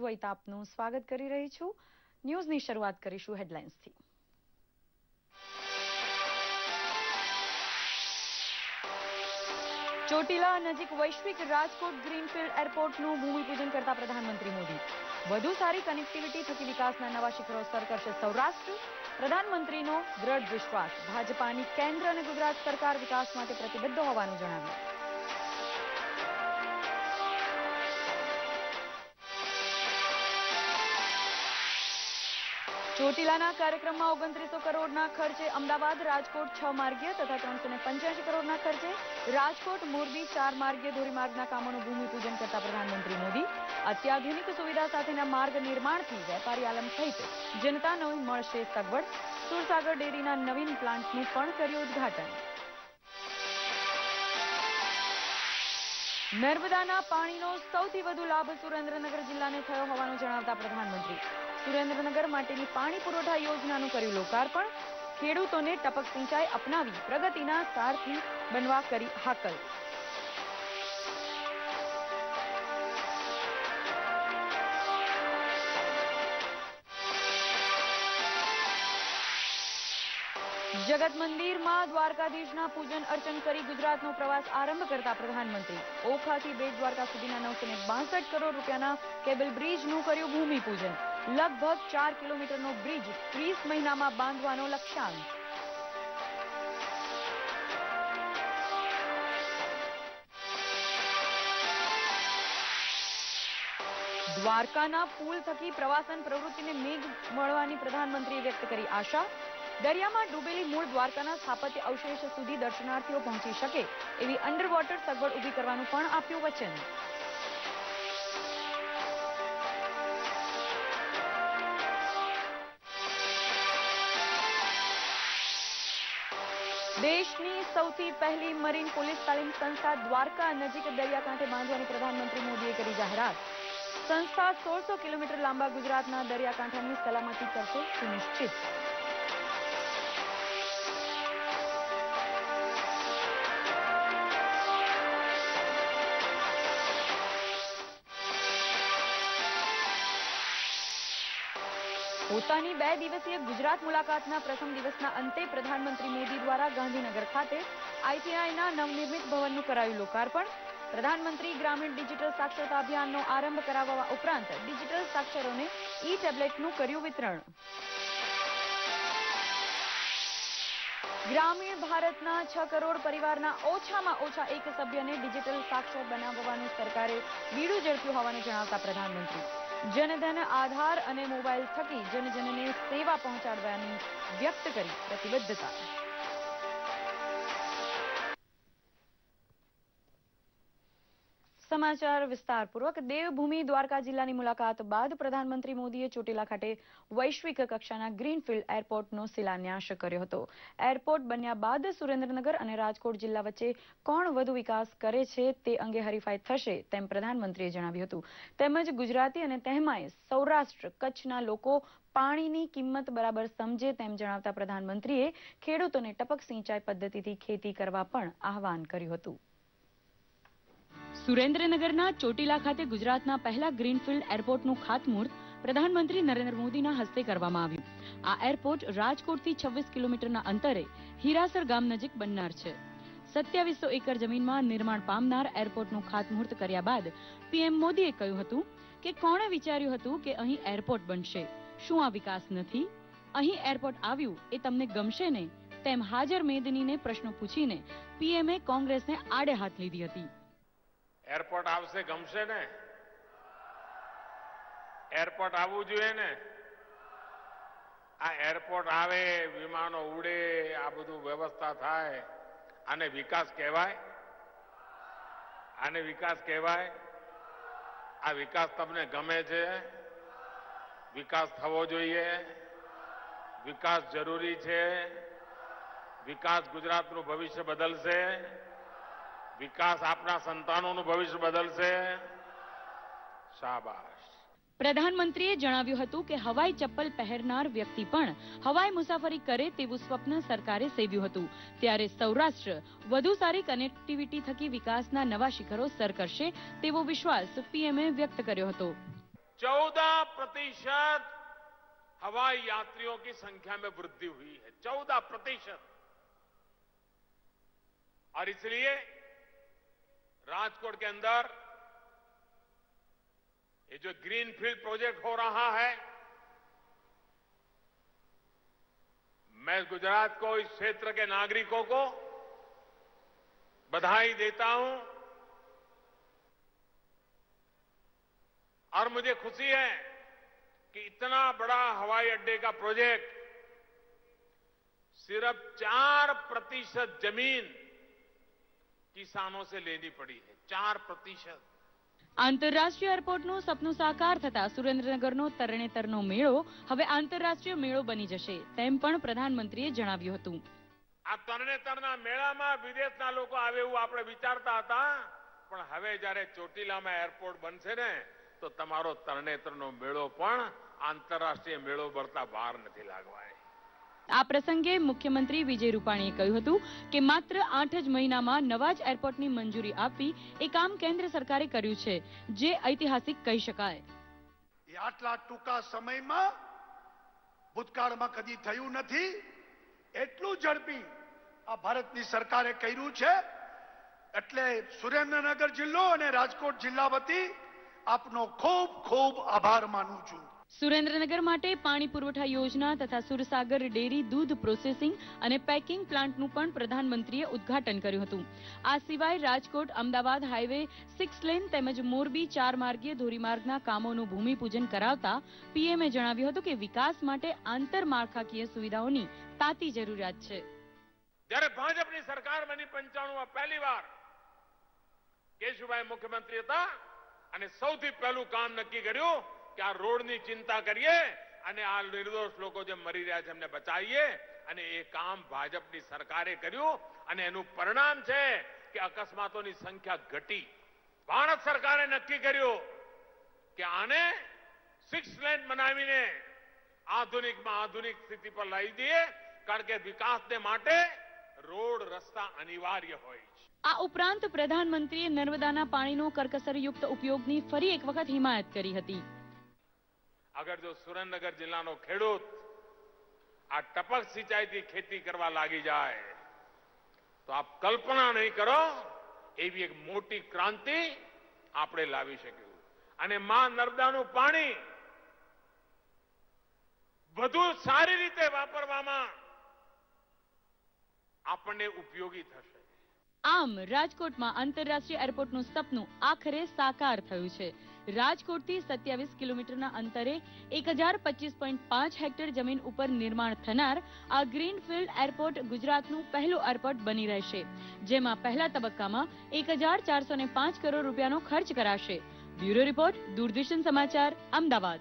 દ્વૈત આપનું સ્વાગત કરી રહી છું। ન્યૂઝની શરૂઆત કરીશું હેડલાઇન્સથી। ચોટીલા નજીક વૈશ્વિક રાજકોટ ગ્રીનફિલ્ડ એરપોર્ટનું ભૂમિપૂજન કરતા પ્રધાનમંત્રી મોદી। વધુ સારી કનેક્ટિવિટી થકી વિકાસના નવા શિખરો સર કરશે સૌરાષ્ટ્ર। પ્રધાનમંત્રીનો દ્રઢ વિશ્વાસ। ભાજપાની કેન્દ્ર અને ગુજરાત સરકાર વિકાસ માટે પ્રતિબદ્ધ હોવાનું જણાવ્યું। ચોટીલાના કાર્યક્રમમાં 2900 કરોડના ખર્ચે અમદાવાદ રાજકોટ 6 માર્ગીય તથા 385 કરોડના ખર્ચે રાજકોટ મોરબી 4 માર્ગીય ધોરીમાર્ગના કામોનું ભૂમિપૂજન કરતા પ્રધાનમંત્રી મોદી। અત્યાધુનિક સુવિધા સાથેના માર્ગ નિર્માણથી વેપારી આલમ સહિત જનતાને મળશે સગવડ। સુરસાગર ડેરીના નવીન પ્લાન્ટનું પણ કર્યું ઉદ્ઘાટન। નર્મદાના પાણીનો સૌથી વધુ લાભ સુરેન્દ્રનગર જિલ્લાને થયો હોવાનું જણાવતા પ્રધાનમંત્રી સુરેન્દ્રનગર માટેની પાણી પુરવઠા યોજનાનું કર્યું લોકાર્પણ। ખેડૂતોને ટપક સિંચાઈ અપનાવી પ્રગતિના સારથી બનવા કરી હાકલ। જગત મંદિરમાં દ્વારકાધીશના પૂજન અર્ચન કરી ગુજરાતનો પ્રવાસ આરંભ કરતા પ્રધાનમંત્રી ઓખાથી બેટ દ્વારકા સુધીના 962 કરોડ રૂપિયાના કેબલ બ્રિજનું કર્યું ભૂમિપૂજન। લગભગ 4 કિલોમીટરનો બ્રિજ 30 મહિનામાં બાંધવાનો લક્ષ્યાંક। દ્વારકાના પુલ થકી પ્રવાસન પ્રવૃત્તિને મેઘ મળવાની પ્રધાનમંત્રીએ વ્યક્ત કરી આશા। દરિયામાં ડૂબેલી મૂળ દ્વારકાના સ્થાપત્ય અવશેષ સુધી દર્શનાર્થીઓ પહોંચી શકે એવી અંડરવોટર સગવડ ઊભી કરવાનું પણ આપ્યું વચન। દેશની સૌથી પહેલી મરીન પોલીસ તાલીમ સંસ્થા દ્વારકા નજીક દરિયાકાંઠે બાંધવાની પ્રધાનમંત્રી મોદીએ કરી જાહેરાત। સંસ્થા 1600 કિલોમીટર લાંબા ગુજરાતના દરિયાકાંઠાની સલામતી કરશે સુનિશ્ચિત। પોતાની 2 દિવસીય ગુજરાત મુલાકાતના પ્રથમ દિવસના અંતે પ્રધાનમંત્રી મોદી દ્વારા ગાંધીનગર ખાતે આઈટીઆઈના નવનિર્મિત ભવનનું કરાયું લોકાર્પણ। પ્રધાનમંત્રી ગ્રામીણ ડિજિટલ સાક્ષરતા અભિયાનનો આરંભ કરાવવા ઉપરાંત ડિજિટલ સાક્ષરોને ઈ-ટેબ્લેટનું કર્યું વિતરણ। ગ્રામીણ ભારતના 6 કરોડ પરિવારના ઓછામાં ઓછા એક સભ્યને ડિજિટલ સાક્ષર બનાવવાનું સરકારે બીડું ઝડપ્યું હોવાનું જણાવતા પ્રધાનમંત્રી જનધન આધાર અને મોબાઈલ થકી જનજનને સેવા પહોંચાડવાની વ્યક્ત કરી પ્રતિબદ્ધતા। સમાચાર વિસ્તારપૂર્વક। દેવભૂમિ દ્વારકા જિલ્લાની મુલાકાત બાદ પ્રધાનમંત્રી મોદીએ ચોટીલા ખાતે વૈશ્વિક કક્ષાના ગ્રીનફિલ્ડ એરપોર્ટનો શિલાન્યાસ કર્યો હતો। એરપોર્ટ બન્યા બાદ સુરેન્દ્રનગર અને રાજકોટ જિલ્લા વચ્ચે કોણ વધુ વિકાસ કરે છે તે અંગે હરીફાઈ થશે તેમ પ્રધાનમંત્રીએ જણાવ્યું હતું। તેમજ ગુજરાતી અને તેમાંય સૌરાષ્ટ્ર કચ્છના લોકો પાણીની કિંમત બરાબર સમજે તેમ જણાવતા પ્રધાનમંત્રીએ ખેડૂતોને ટપક સિંચાઈ પદ્ધતિથી ખેતી કરવા પણ આહવાન કર્યું હતું। સુરેન્દ્રનગરના ચોટીલા ખાતે ગુજરાતના પહેલા ગ્રીનફિલ્ડ એરપોર્ટનું ખાતમુહૂર્ત પ્રધાનમંત્રી નરેન્દ્ર મોદીના હસ્તે કરવામાં આવ્યું। આ એરપોર્ટ રાજકોટથી 26 કિલોમીટરના અંતરે હીરાસર ગામ નજીક બનનાર છે। 2700 એકર જમીનમાં નિર્માણ પામનાર એરપોર્ટનું ખાતમુહૂર્ત કર્યા બાદ પીએમ મોદીએ કહ્યું હતું કે કોણે વિચાર્યું હતું કે અહીં એરપોર્ટ બનશે? શું આ વિકાસ નથી? અહીં એરપોર્ટ આવ્યું એ તમને ગમશે ને? તેમ હાજર મેદનીને પ્રશ્નો પૂછીને પીએમએ કોંગ્રેસને આડે હાથ લીધી હતી। એરપોર્ટ આવશે ગમશે ને? એરપોર્ટ આવવું જોઈએ ને? આ એરપોર્ટ આવે, વિમાનો ઉડે, આ બધું વ્યવસ્થા થાય, આને વિકાસ કહેવાય? આને વિકાસ કહેવાય? આ વિકાસ તમને ગમે છે? વિકાસ થવો જોઈએ? વિકાસ જરૂરી છે? વિકાસ ગુજરાતનું ભવિષ્ય બદલશે? વિકાસ આપના સંતાનોનું ભવિષ્ય બદલશે? શાબાશ। પ્રધાનમંત્રીએ જણાવ્યું હતું કે હવાઈ ચપ્પલ પહેરનાર વ્યક્તિ પણ હવાઈ મુસાફરી કરે તેવું સ્વપ્ન સરકારે સેવ્યું હતું। ત્યારે સૌરાષ્ટ્ર વધુ સારી કનેક્ટિવિટી થકી વિકાસના નવા શિખરો સર કરશે તેવો વિશ્વાસ પીએમએ વ્યક્ત કર્યો હતો। 14% हवाई यात्रियों की संख्या में वृद्धि हुई है। 14%। और इसलिए राजकोट के अंदर ये जो ग्रीनफील्ड प्रोजेक्ट हो रहा है, मैं गुजरात को, इस क्षेत्र के नागरिकों को बधाई देता हूं और मुझे खुशी है कि इतना बड़ा हवाई अड्डे का प्रोजेक्ट सिर्फ 4% जमीन किसानों से लेनी पड़ी है। 4%। આંતરરાષ્ટ્રીય એરપોર્ટનું સપનું સાકાર થતા સુરેન્દ્રનગરનો તરણેતરનો મેળો હવે આંતરરાષ્ટ્રીય મેળો બની જશે તેમ પણ પ્રધાનમંત્રીએ જણાવ્યું હતું. આ તરણેતરના મેળામાં વિદેશના લોકો આવે એવું આપણે વિચારતા હતા, પણ હવે જ્યારે ચોટીલામાં એરપોર્ટ બનશે ને તો તમારો તરણેતરનો મેળો પણ આંતરરાષ્ટ્રીય મેળો કરતા બહાર નથી લાગવાનો. આ પ્રસંગે મુખ્યમંત્રી વિજય રૂપાણીએ કહ્યું હતું કે માત્ર 8 જ મહિનામાં નવા જ એરપોર્ટની મંજૂરી આપવી એ કામ કેન્દ્ર સરકારે કર્યું છે, જે ઐતિહાસિક કહી શકાય. આટલા ટૂંકા સમયમાં ભૂતકાળમાં કદી થયું નથી. એટલું ઝડપી આ ભારતની સરકારે કર્યું છે. એટલે સુરેન્દ્રનગર જિલ્લો અને રાજકોટ જિલ્લા વતી આપનો ખૂબ ખૂબ આભાર માનું છું. સુરેન્દ્રનગર માટે પાણી પુરવઠા યોજના તથા સુરસાગર ડેરી દૂધ પ્રોસેસિંગ અને પેકિંગ પ્લાન્ટનું પણ પ્રધાનમંત્રીએ ઉદ્ઘાટન કર્યું હતું. આ સિવાય રાજકોટ અમદાવાદ હાઈવે 6 લેન તેમજ મોરબી 4 માર્ગીય ધોરીમાર્ગના કામોનું ભૂમિપૂજન કરાવતા પીએમએ જણાવ્યું હતું કે વિકાસ માટે આંતરમાળખાકીય સુવિધાઓની તાતી જરૂરિયાત છે. જ્યારે ભાજપની સરકાર બની 95માં પહેલીવાર કેશુભાઈ મુખ્યમંત્રી હતા અને સૌથી પહેલું કામ નક્કી કર્યું કે આ રોડની ચિંતા કરીએ અને આ નિર્દોષ લોકો જે મરી રહ્યા છે એમને બચાવીએ, અને એ કામ ભાજપની સરકારે કર્યું અને એનું પરિણામ છે કે અકસ્માતોની સંખ્યા ઘટી. ભારત સરકારે નક્કી કર્યું કે આને 6 લેન બનાવીને આધુનિકમાં આધુનિક સ્થિતિ પર લાવી દઈએ, કારણ કે વિકાસને માટે રોડ રસ્તા અનિવાર્ય હોય છે. આ ઉપરાંત પ્રધાનમંત્રીએ નર્મદાના પાણીનો કરકસરયુક્ત ઉપયોગની ફરી એક વખત હિમાયત કરી હતી. अगर जो सुरेंद्रनगर जिल्लाનો ખેડૂત આ ટપક સિંચાઈથી ખેતી કરવા લાગી જાય તો આપ કલ્પના નહીં કરો એવી એક મોટી ક્રાંતિ આપણે લાવી શક્યું. અને માં નર્મદાનું પાણી વધુ સારી રીતે વાપરવામાં આપણને ઉપયોગી થશે. આમ રાજકોટમાં આંતરરાષ્ટ્રીય એરપોર્ટનું સપનું આખરે સાકાર થયું છે. રાજકોટથી 27 કિલોમીટરના અંતરે 1025.5 હેક્ટર જમીન ઉપર નિર્માણ થનાર આ ગ્રીનફિલ્ડ એરપોર્ટ ગુજરાતનું પહેલું એરપોર્ટ બની રહેશે, જેમાં પહેલા તબક્કામાં 1405 કરોડ રૂપિયાનો ખર્ચ કરાશે. બ્યુરો રિપોર્ટ, દૂરદર્શન સમાચાર, અમદાવાદ.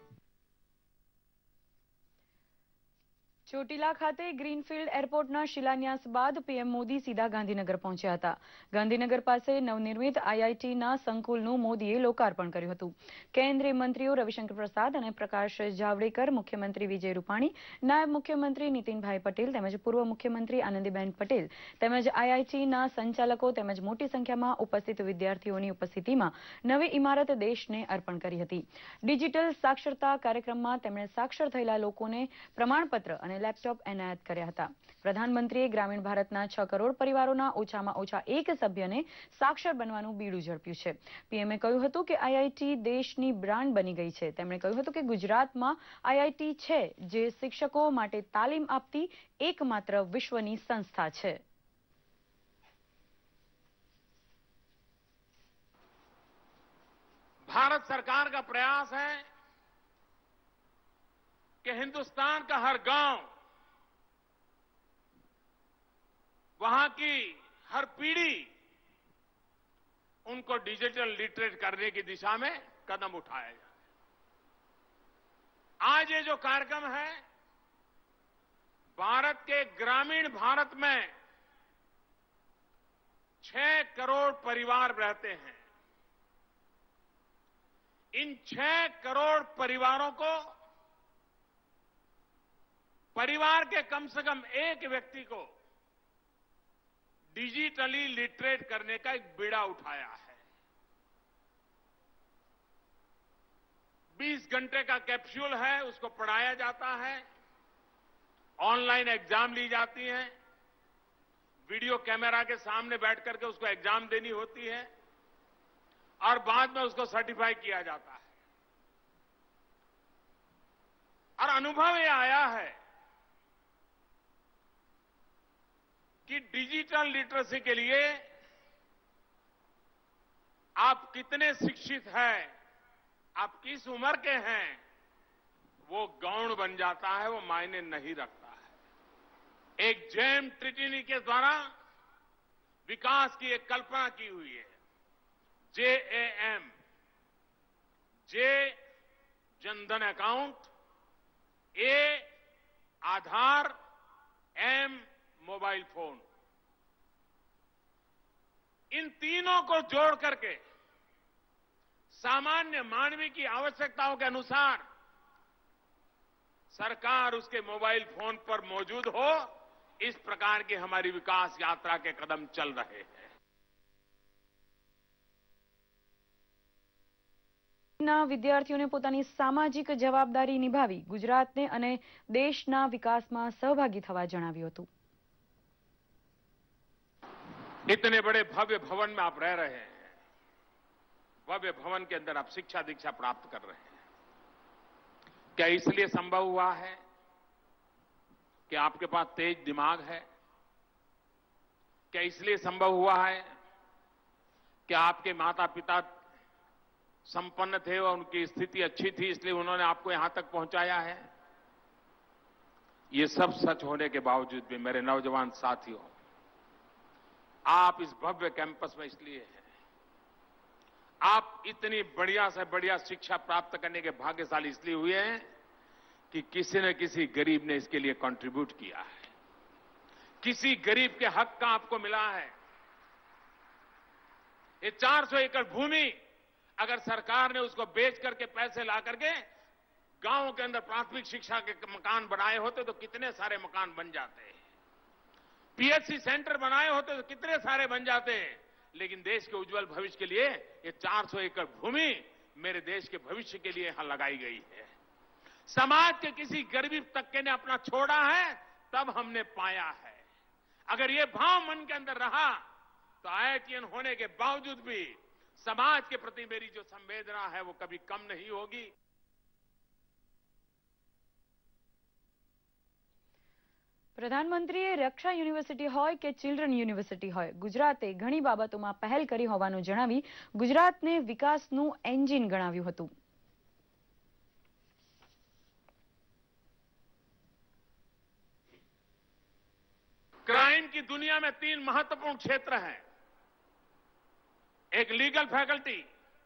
ચોટીલા ખાતે ગ્રીનફિલ્ડ એરપોર્ટના શિલાન્યાસ બાદ પીએમ મોદી સીધા ગાંધીનગર પહોંચ્યા હતા. ગાંધીનગર પાસે નવનિર્મિત આઈઆઈટીના સંકુલનું મોદીએ લોકાર્પણ કર્યું હતું. કેન્દ્રીય મંત્રીઓ રવિશંકર પ્રસાદ અને પ્રકાશ જાવડેકર, મુખ્યમંત્રી વિજય રૂપાણી, નાયબ મુખ્યમંત્રી નીતિનભાઈ પટેલ તેમજ પૂર્વ મુખ્યમંત્રી આનંદીબેન પટેલ તેમજ આઈઆઈટીના સંચાલકો તેમજ મોટી સંખ્યામાં ઉપસ્થિત વિદ્યાર્થીઓની ઉપસ્થિતિમાં નવી ઇમારત દેશને અર્પણ કરી હતી. ડિજિટલ સાક્ષરતા કાર્યક્રમમાં તેમણે સાક્ષર થયેલા લોકોને પ્રમાણપત્ર અને લેપટોપ એનાયત કર્યા હતા. પ્રધાનમંત્રીએ ગ્રામીણ ભારતના 6 કરોડ પરિવારોના ઓછામાં ઓછા એક સભ્યને સાક્ષર બનવાનું બીડું ઝડપ્યું છે. પીએમએ કહ્યું હતું કે આઈઆઈટી દેશની બ્રાન્ડ બની ગઈ છે. તેમણે કહ્યું હતું કે ગુજરાતમાં આઈઆઈટી છે જે શિક્ષકો માટે તાલીમ આપતી એકમાત્ર વિશ્વની સંસ્થા છે. भारत सरकार का प्रयास है कि हिंदुस्तान का हर गांव, वहां की हर पीढ़ी उनको डिजिटल लिटरेट करने की दिशा में कदम उठाया जाए. आज ये जो कार्यक्रम है, भारत के ग्रामीण भारत में 6 करोड़ परिवार रहते हैं. इन 6 करोड़ परिवारों को परिवार के कम से कम एक व्यक्ति को डिजिटली लिटरेट करने का एक बीड़ा उठाया है. 20 घंटे का कैप्सूल है, उसको पढ़ाया जाता है, ऑनलाइन एग्जाम ली जाती है, वीडियो कैमरा के सामने बैठ करके उसको एग्जाम देनी होती है और बाद में उसको सर्टिफाई किया जाता है। और अनुभव ये आया है कि डिजिटल लिटरेसी के लिए आप कितने शिक्षित हैं, आप किस उम्र के हैं, वो गौण बन जाता है, वो मायने नहीं रखता है। एक जैम ट्रिटी के द्वारा विकास की एक कल्पना की हुई है। JAM, J Jandhan account, A Aadhaar, M mobile phone, इन तीनों को जोड़ करके सामान्य मानवीय की आवश्यकताओं के अनुसार सरकार उसके मोबाइल फोन पर मौजूद हो, इस प्रकार की हमारी विकास यात्रा के कदम चल रहे हैं। ના વિદ્યાર્થીઓને પોતાની સામાજિક જવાબદારી નિભાવી ગુજરાતને અને દેશના વિકાસમાં સહભાગી થવા જણાવ્યું હતું। इतने बड़े भव्य भवन में आप रह रहे हैं, भव्य भवन के अंदर आप शिक्षा दीक्षा प्राप्त कर रहे हैं। क्या इसलिए संभव हुआ है कि आपके पास तेज दिमाग है? क्या इसलिए संभव हुआ है कि आपके माता पिता संपन्न थे और उनकी स्थिति अच्छी थी, इसलिए उन्होंने आपको यहां तक पहुंचाया है? ये सब सच होने के बावजूद भी मेरे नौजवान साथियों, आप इस भव्य कैंपस में इसलिए हैं, आप इतनी बढ़िया से बढ़िया शिक्षा प्राप्त करने के भाग्यशाली इसलिए हुए हैं कि किसी न किसी गरीब ने इसके लिए कंट्रीब्यूट किया है, किसी गरीब के हक का आपको मिला है। ये 400 एकड़ भूमि अगर सरकार ने उसको बेच करके पैसे ला करके गांवों के अंदर प्राथमिक शिक्षा के मकान बनाए होते तो कितने सारे मकान बन जाते हैं, PHC सेंटर बनाए होते तो कितने सारे बन जाते हैं। लेकिन देश के उज्जवल भविष्य के लिए ये 400 एकड़ भूमि मेरे देश के भविष्य के लिए यहां लगाई गई है। समाज के किसी गरीब तबके ने अपना छोड़ा है, तब हमने पाया है। अगर ये भाव मन के अंदर रहा तो IITian होने के बावजूद भी समाज के प्रति मेरी जो संवेदना है वो कभी कम नहीं होगी। પ્રધાનમંત્રીએ રક્ષા યુનિવર્સિટી હોય કે ચિલ્ડ્રન યુનિવર્સિટી હોય, ગુજરાતે ઘણી બાબતોમાં પહેલ કરી હોવાનું જણાવી ગુજરાતને વિકાસનું એન્જિન ગણાવ્યું હતું। क्राइम की दुनिया में 3 महत्वपूर्ण क्षेत्र हैं। एक लीगल फैकल्टी,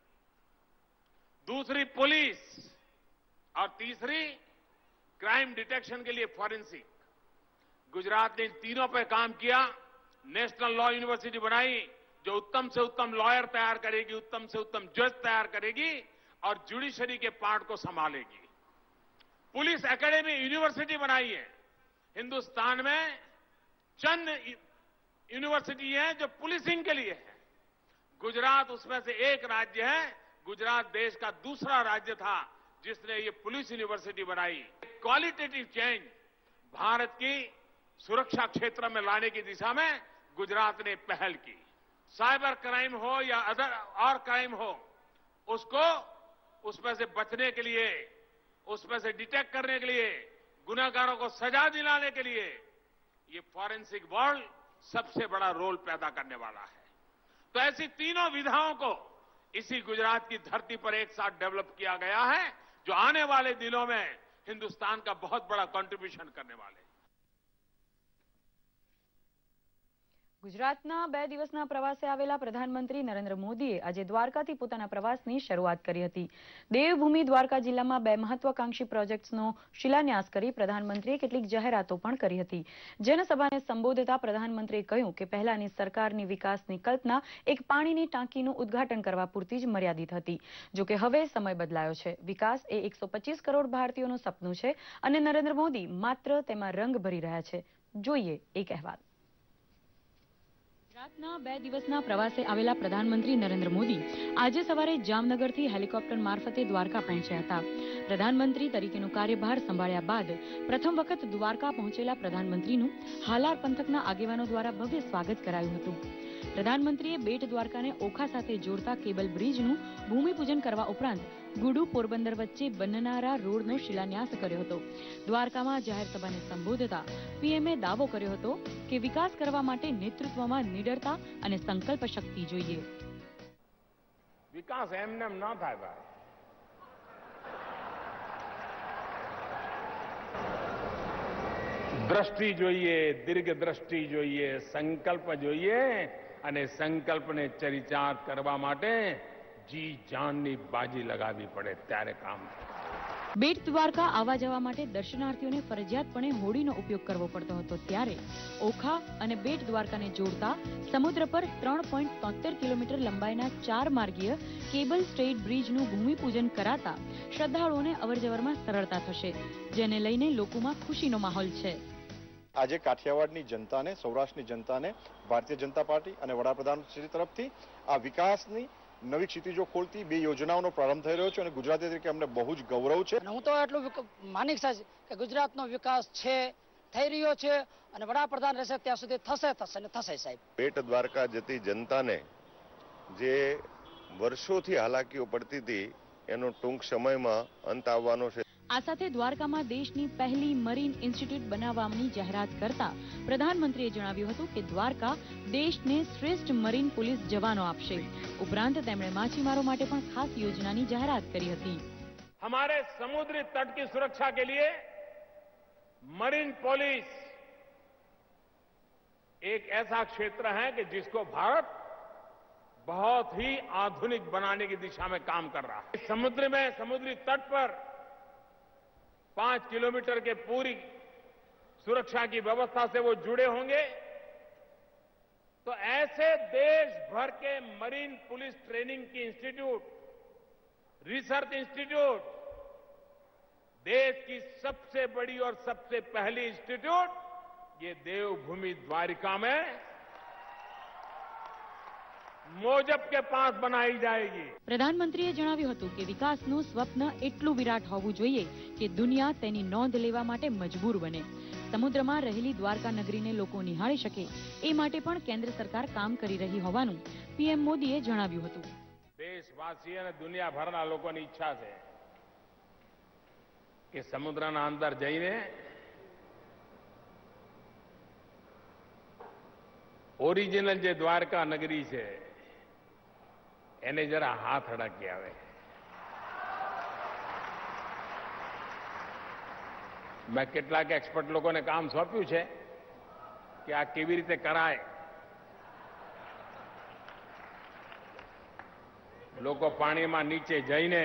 दूसरी पुलिस और तीसरी क्राइम डिटेक्शन के लिए फॉरेंसिक। गुजरात ने इन तीनों पर काम किया। नेशनल लॉ यूनिवर्सिटी बनाई जो उत्तम से उत्तम लॉयर तैयार करेगी, उत्तम से उत्तम जज तैयार करेगी और जुडिशरी के पार्ट को संभालेगी। पुलिस एकेडमी यूनिवर्सिटी बनाई है। हिंदुस्तान में चंद यूनिवर्सिटी है जो पुलिसिंग के लिए है, गुजरात उसमें से एक राज्य है। गुजरात देश का दूसरा राज्य था जिसने ये पुलिस यूनिवर्सिटी बनाई। क्वालिटेटिव चेंज भारत की सुरक्षा क्षेत्र में लाने की दिशा में गुजरात ने पहल की। साइबर क्राइम हो या अदर और क्राइम हो, उसको उसमें से बचने के लिए, उसमें से डिटेक्ट करने के लिए, गुनहगारों को सजा दिलाने के लिए ये फॉरेंसिक वर्ल्ड सबसे बड़ा रोल पैदा करने वाला है। तो ऐसी तीनों विधाओं को इसी गुजरात की धरती पर एक साथ डेवलप किया गया है, जो आने वाले दिनों में हिंदुस्तान का बहुत बड़ा कंट्रीब्यूशन करने वाले। ગુજરાતના 2 દિવસના પ્રવાસે આવેલા પ્રધાનમંત્રી નરેન્દ્ર મોદીએ આજે દ્વારકાથી પોતાના પ્રવાસની શરૂઆત કરી હતી। દેવભૂમિ દ્વારકા જિલ્લામાં 2 મહત્વાકાંક્ષી પ્રોજેક્ટ્સનો શિલાન્યાસ કરી પ્રધાનમંત્રીએ કેટલીક જાહેરાતો પણ કરી હતી। જનસભાને સંબોધતા પ્રધાનમંત્રીએ કહ્યું કે પહેલાની સરકારની વિકાસની કલ્પના એક પાણીની ટાંકીનું ઉદ્ઘાટન કરવા પૂરતી જ મર્યાદિત હતી, જો કે હવે સમય બદલાયો છે। વિકાસ એ 125 કરોડ ભારતીયોનું સપનું છે અને નરેન્દ્ર મોદી માત્ર તેમાં રંગ ભરી રહ્યા છે। જોઈએ એક અહેવાલ। ગુજરાતના 2 દિવસના પ્રવાસે આવેલા પ્રધાનમંત્રી નરેન્દ્ર મોદી આજે સવારે જામનગરથી હેલિકોપ્ટર મારફતે દ્વારકા પહોંચ્યા હતા. પ્રધાનમંત્રી તરીકેનો કાર્યભાર સંભાળ્યા બાદ પ્રથમ વખત દ્વારકા પહોંચેલા પ્રધાનમંત્રીનું હાલાર પંથકના આગેવાનો દ્વારા ભવ્ય સ્વાગત કરાયું હતું. પ્રધાનમંત્રીએ બેટ દ્વારકાને ઓખા સાથે જોડતા કેબલ બ્રિજનું ભૂમિપૂજન કરવા ઉપરાંત ગુડુ પોરબંદર વચ્ચે બનનારા રોડનો શિલાન્યાસ કર્યો હતો. દ્વારકામાં જાહેર સભાને સંબોધતા પીએમએ દાવો કર્યો હતો કે વિકાસ કરવા માટે નેતૃત્વમાં નિડરતા અને સંકલ્પ શક્તિ જોઈએ. વિકાસ એમને એમ ના થાય ભાઈ. દ્રષ્ટિ જોઈએ, દીર્ઘ દ્રષ્ટિ જોઈએ, સંકલ્પ જોઈએ અને સંકલ્પને ચરિતાર્થ કરવા માટે જી જાનની બાજી લગાવવી પડે ત્યારે કામ થાય. બેટ દ્વારકા આવવા જવા માટે દર્શનાર્થીઓને ફરજિયાતપણે હોડીનો ઉપયોગ કરવો પડતો હતો, ત્યારે ઓખા અને બેટ દ્વારકાને જોડતા સમુદ્ર પર 3.73 કિલોમીટર લંબાઈના 4 માર્ગીય કેબલ સ્ટેઇડ બ્રિજનું ભૂમિપૂજન કરાતા શ્રદ્ધાળુઓને અવરજવરમાં સરળતા થશે, જેને લઈને લોકોમાં ખુશીનો માહોલ છે. આજે કાઠિયાવાડની જનતાને, સૌરાષ્ટ્રની જનતાને ભારતીય જનતા પાર્ટી અને વડાપ્રધાન શ્રી તરફથી આ વિકાસની નવી ક્ષિતિજો ખોલતી 2 યોજનાઓનો પ્રારંભ થઈ રહ્યો છે અને ગુજરાતી તરીકે અમને બહુ જ ગૌરવ છે. હું તો એટલું માની છે કે ગુજરાતનો વિકાસ છે, થઈ રહ્યો છે અને વડાપ્રધાન રહેશે ત્યાં સુધી થશે ને થશે. સાહેબ, બેટ દ્વારકા જતી જનતાને જે વર્ષોથી હાલાકીઓ પડતી હતી એનો ટૂંક સમયમાં અંત આવવાનો છે. આ સાથે દ્વારકામાં દેશની પહેલી મરીન ઇન્સ્ટિટ્યૂટ બનાવવાની જાહેરાત કરતા પ્રધાનમંત્રીએ જણાવ્યું હતું કે દ્વારકા દેશને શ્રેષ્ઠ મરીન પોલીસ જવાનો આપશે. ઉપરાંત તેમણે માછીમારો માટે પણ ખાસ યોજનાની જાહેરાત કરી હતી. हमारे समुद्री तट की सुरक्षा के लिए मरीन पुलिस एक ऐसा क्षेत्र है कि जिसको भारत बहुत ही आधुनिक बनाने की दिशा में काम कर रहा है. समुद्री तट पर 5 किलोमीटर के पूरी सुरक्षा की व्यवस्था से वो जुड़े होंगे. तो ऐसे देश भर के मरीन पुलिस ट्रेनिंग की इंस्टीट्यूट, रिसर्च इंस्टीट्यूट, देश की सबसे बड़ी और सबसे पहली इंस्टीट्यूट ये देवभूमि द्वारिका में મોજબ કે પાસ બનાવી જાયગી. પ્રધાનમંત્રીએ જણાવ્યું હતું કે વિકાસનું સ્વપ્ન એટલું વિરાટ હોવું જોઈએ કે દુનિયા તેની નોંધ લેવા માટે મજબૂર બને. સમુદ્રમાં રહેલી દ્વારકા નગરીને લોકો નિહાળી શકે એ માટે પણ કેન્દ્ર સરકાર કામ કરી રહી હોવાનું પીએમ મોદીએ જણાવ્યું હતું. દેશવાસી અને દુનિયાભરના લોકોની ઈચ્છા છે કે સમુદ્રના અંદર જઈને ઓરિજિનલ જે દ્વારકા નગરી છે એને જરા હાથ અડાકી આવે. મેં કેટલાક એક્સપર્ટ લોકોને કામ સોંપ્યું છે કે આ કેવી રીતે કરાય. લોકો પાણીમાં નીચે જઈને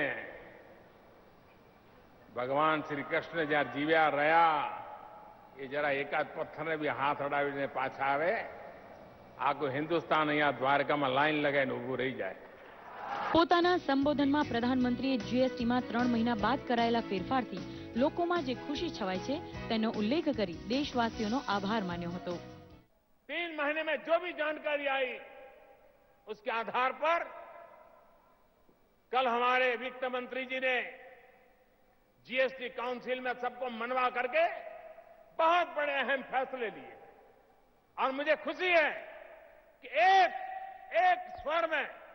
ભગવાન શ્રી કૃષ્ણ જ્યાં જીવ્યા રહ્યા એ જરા એકાદ પથ્થરને બી હાથ અડાવીને પાછા આવે. આખું હિન્દુસ્તાન અહીંયા દ્વારકામાં લાઈન લગાવીને ઊભું રહી જાય. પોતાના સંબોધનમાં પ્રધાનમંત્રીએ જીએસટીમાં 3 મહિના બાદ કરાયેલા ફેરફારથી લોકોમાં જે ખુશી છવાય છે તેનો ઉલ્લેખ કરી દેશવાસીઓનો આભાર માન્યો હતો. 3 महीने में जो भी जानकारी आई उसके आधार पर कल हमारे वित्त मंत्री जी ने जीएसटी काउंसिल में सबको मनवा करके बहुत बड़े अहम फैसले लिए और मुझे खुशी है कि एक स्वर में